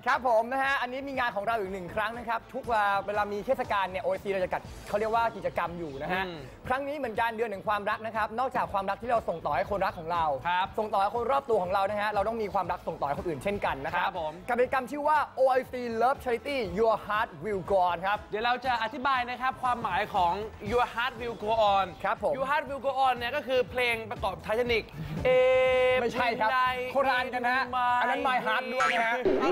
ครับผมนะฮะอันนี้มีงานของเราอีกหนึ่งครั้งนะครับทุกเวลามีเทศกาลเนี่ย OIC เราจะจัดเขาเรียกว่ากิจกรรมอยู่นะฮะครั้งนี้เหมือนกันเดือนแห่งความรักนะครับนอกจากความรักที่เราส่งต่อให้คนรักของเราส่งต่อให้คนรอบตัวของเรานะฮะเราต้องมีความรักส่งต่อให้คนอื่นเช่นกันนะครับกิจกรรมชื่อว่า OIC Love Charity Your Heart Will Go On ครับเดี๋ยวเราจะอธิบายนะครับความหมายของ Your Heart Will Go On ครับผม Your Heart Will Go On เนี่ยก็คือเพลงประกอบไททานิกไม่ใช่ครับโคราณกันนะอันนั้น My Heart ด้วยนะฮะ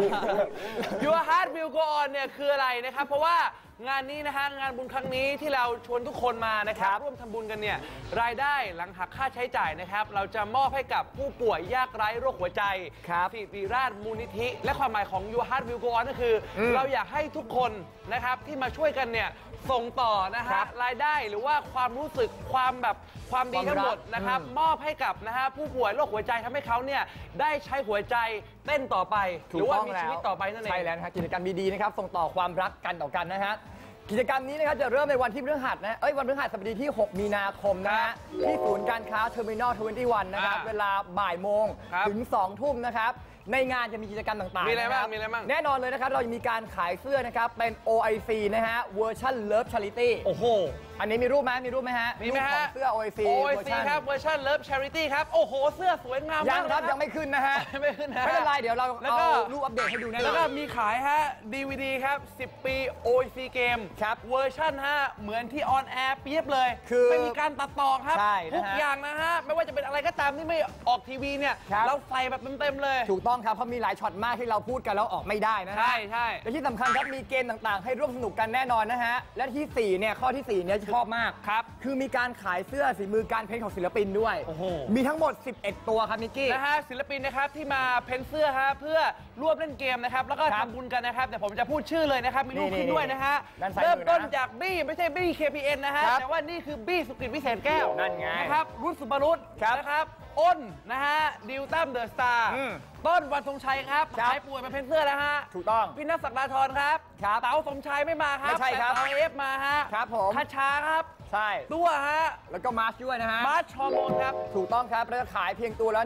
Your Heart Will Go On เนี่ยคืออะไรนะครับเพราะว่างานนี้นะฮะงานบุญครั้งนี้ที่เราชวนทุกคนมานะครับร่วมทำบุญกันเนี่ยรายได้หลังหักค่าใช้จ่ายนะครับเราจะมอบให้กับผู้ป่วยยากไร้โรคหัวใจศิริราชมูลนิธิและความหมายของ Your Heart Will Go On ก็คือเราอยากให้ทุกคนนะครับที่มาช่วยกันเนี่ยส่งต่อนะฮะรายได้หรือว่าความรู้สึกความดีทั้งหมดนะครับมอบให้กับนะฮะผู้ป่วยโรคหัวใจทำให้เขาเนี่ยได้ใช้หัวใจเต้นต่อไปหรือว่ามีชีวิตต่อไปนั่นเองใช่แล้วนะครับกิจกรรมดีๆนะครับส่งต่อความรักกันต่อกันนะฮะกิจกรรมนี้นะครับจะเริ่มในวันที่พฤหัสนะวันพฤหัสบดีที่6มีนาคมนะฮะที่ศูนย์การค้าเทอร์มินอล21นะครับเวลาบ่ายโมงถึง2 ทุ่มนะครับในงานจะมีกิจกรรมต่างๆมีอะไรบ้างมีอะไรบ้างแน่นอนเลยนะครับเราจะมีการขายเสื้อนะครับเป็น OIC นะฮะเวอร์ชัน Love Charity โอ้โหอันนี้มีรูปไหมฮะมีไหมฮะเสื้อ OIC ครับเวอร์ชัน Love Charity ครับโอ้โหเสื้อสวยงามมากยังครับยังไม่ขึ้นนะฮะไม่ขึ้นนะไม่เป็นไรเดี๋ยวเราเอารูปอัปเดตให้ดูนะแล้วก็มีขายฮะ DVD ครับ10 ปี OIC เกมครับเวอร์ชันฮะเหมือนที่ออนแอร์เปียบเลยคือไม่มีการตัดต่อครับทุกอย่างนะฮะไม่ว่าจะเป็นอะไรก็ตามที่ไม่ออกทีวีเนี่ยเราใส่แบบเต็มๆเลยถูกต้องครับเพราะมีหลายช็อตมากที่เราพูดกันแล้วออกไม่ได้นะฮะใช่และที่สำคัญครับมีเกมต่างๆให้ร่วมสนุกกันแน่นอนนะฮะและที่4เนี่ยข้อที่4เนี่ยชอบมากครับคือมีการขายเสื้อฝีมือการเพ้นท์ของศิลปินด้วยมีทั้งหมด11ตัวครับนิกกี้นะฮะศิลปินนะครับที่มาเพ้นท์เสื้อฮะเพื่อร่วมเล่นเกมนะครับแล้วก็ทำบุญกันนะครับแต่ผมจะพูดชื่อเลยนะครับมีรูปขึ้นด้วยนะฮะเริ่มต้นจากบี้ไม่ใช่บี้ KPN นะฮะแต่ว่านี่คือบี้สุกิจวิเศษแก้วนั่นไงนะครับรุ่นสุบารุษนะครับอ้นนะฮะดิวตั้มเดอะสตาร์ต้นวันทรงชัยครับหายป่วยมาเพ้นเสื้อแล้วฮะถูกต้องพี่นัทศักดาธรครับเต๋าสมชายไม่มาครับไม่ใช่ครับเต๋าเอฟมาฮะครับผมคาชาครับใช่ตัวฮะแล้วก็มาร์ชด้วยนะฮะมาร์ชฮอร์โมนครับถูกต้องครับเราจะขายเพียงตัวละ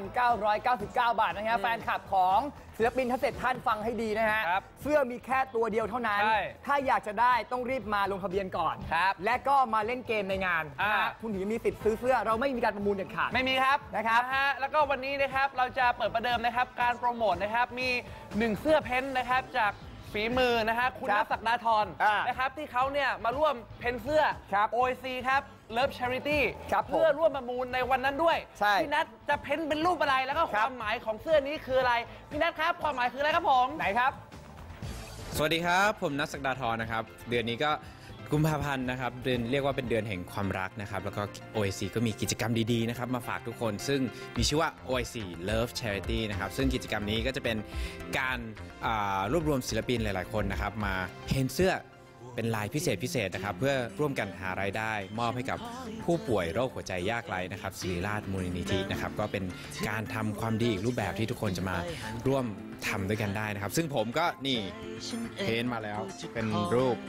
1,999 บาทนะฮะแฟนคลับของศิลปินทั้ง7ท่านฟังให้ดีนะฮะเสื้อมีแค่ตัวเดียวเท่านั้นถ้าอยากจะได้ต้องรีบมาลงทะเบียนก่อนและก็มาเล่นเกมในงานคุณถึงมีสิทธิ์ซื้อเสื้อเราไม่มีการประมูลเด็ดขาดไม่มีครับนะครับแล้วก็วันนี้นะครับเราจะเปิดประเดิมนะครับการโปรโมทนะครับมี1เสื้อเพ้นท์นะครับจากฝีมือนะฮะคุณนัทศักดาธรนะครับที่เขาเนี่ยมาร่วมเพ้นเสื้อ OIC ครับ Love Charity เพื่อร่วมประมูลในวันนั้นด้วยพี่นัทจะเพ้นเป็นรูปอะไรแล้วก็ความหมายของเสื้อนี้คืออะไรพี่นัทครับความหมายคืออะไรครับผมไหนครับสวัสดีครับผมนัทศักดาธรนะครับเดือนนี้ก็กุมภาพันธ์นะครับเดือนเรียกว่าเป็นเดือนแห่งความรักนะครับแล้วก็ OIC ก็มีกิจกรรมดีๆนะครับมาฝากทุกคนซึ่งมีชื่อว่า OIC Love Charity นะครับซึ่งกิจกรรมนี้ก็จะเป็นการรวบรวมศิลปินหลายๆคนนะครับมาเพ้นเสื้อเป็นลายพิเศษนะครับเพื่อร่วมกันหารายได้มอบให้กับผู้ป่วยโรคหัวใจยากไร้นะครับศิริราชมูลนิธินะครับก็เป็นการทำความดีอีกรูปแบบที่ทุกคนจะมาร่วมทำด้วยกันได้นะครับซึ่งผมก็นี่เพ้นมาแล้วเป็นรูป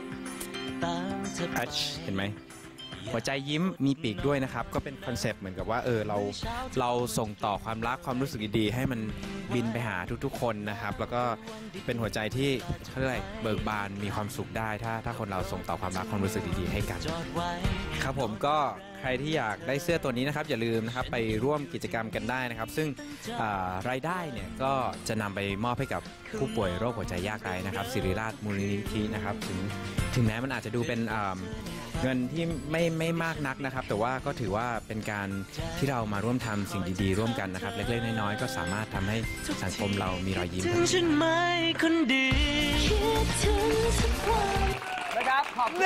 เห็นไหมหัวใจยิ้มมีปีกด้วยนะครับก็เป็นคอนเซปต์เหมือนกับว่าเราส่งต่อความรักความรู้สึกดีๆให้มันบินไปหาทุกๆคนนะครับแล้วก็เป็นหัวใจที่เขาเรียกอะไรเบิกบานมีความสุขได้ถ้าคนเราส่งต่อความรักความรู้สึกดีๆให้กันครับผมก็ใครที่อยากได้เสื้อตัวนี้นะครับอย่าลืมนะครับไปร่วมกิจกรรมกันได้นะครับซึ่งรายได้เนี่ยก็จะนำไปมอบให้กับผู้ป่วยโรคหัวใจยากไร้นะครับศิริราชมูลนิธินะครับถึงแม้มันอาจจะดูเป็นเงินที่ไม่มากนักนะครับแต่ว่าก็ถือว่าเป็นการที่เรามาร่วมทำสิ่งดีๆร่วมกันนะครับเล็กๆน้อยๆก็สามารถทำให้สังคมเรามีรอยยิ้มนะครับขอบคุณ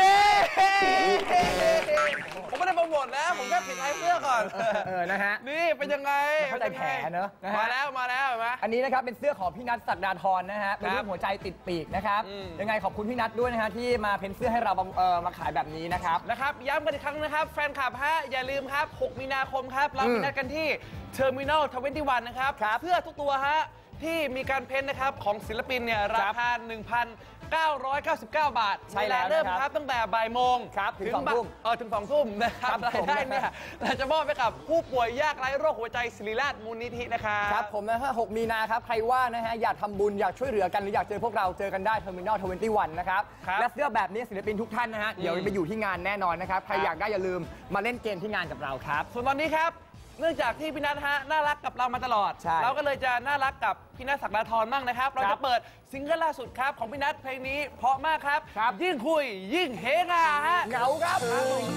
ผมไม่ได้โปรโมทนะผมแค่ปิดท้ายเสื้อก่อนนะฮะนี่เป็นยังไงเข้าใจแผลเนอะมาแล้วเห็นไหมอันนี้นะครับเป็นเสื้อของพี่นัทศักดาธรนะฮะเป็นรูปหัวใจติดปีกนะครับยังไงขอบคุณพี่นัทด้วยนะฮะที่มาเพ้นเสื้อให้เรามาขายแบบนี้นะครับย้ำกันอีกครั้งนะครับแฟนคลับฮะอย่าลืมครับ6มีนาคมครับเรามีนัดกันที่ Terminal 21นะครับเสื้อทุกตัวฮะที่มีการเพ้นท์นะครับของศิลปินเนี่ยราคา 1,999 บาทใช่แล้วเริ่มนะครับครับตั้งแต่บ่ายโมงครับถึง2 ทุ่มถึง 2 ทุ่มนะครับครับผมรายได้เนี่ยเราจะมอบให้กับผู้ป่วยยากไร้โรคหัวใจศิริราชมูลนิธินะครับครับผมนะฮะ6 มีนาครับ ใครว่านะฮะอยากทำบุญอยากช่วยเหลือกันหรืออยากเจอพวกเราเจอกันได้ Terminal 21 นะครับครับและเสื้อแบบนี้ศิลปินทุกท่านนะฮะเดี๋ยวไปอยู่ที่งานแน่นอนนะครับ ใครอยากได้อย่าลืมมาเล่นเกมที่งานกับเราครับส่วนตอนนี้ครับเนื่องจากที่พี่นัทฮะน่ารักกับเรามาตลอดใช่เราก็เลยจะน่ารักกับพี่นัทศักดาธรมั่งนะครับ เราครัจะบเปิดซิงเกิลล่าสุดครับของพี่นัทเพลงนี้เพราะมากครับครับยิ่งคุยยิ่งเฮฮาฮะเหงาครับ